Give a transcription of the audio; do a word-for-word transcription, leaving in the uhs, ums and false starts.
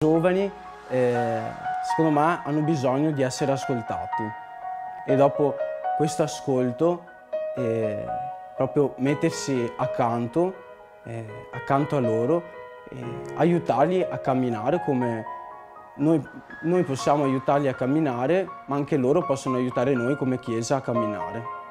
I giovani, eh, secondo me, hanno bisogno di essere ascoltati e dopo questo ascolto eh, proprio mettersi accanto, eh, accanto a loro e aiutarli a camminare come noi, noi possiamo aiutarli a camminare, ma anche loro possono aiutare noi come Chiesa a camminare.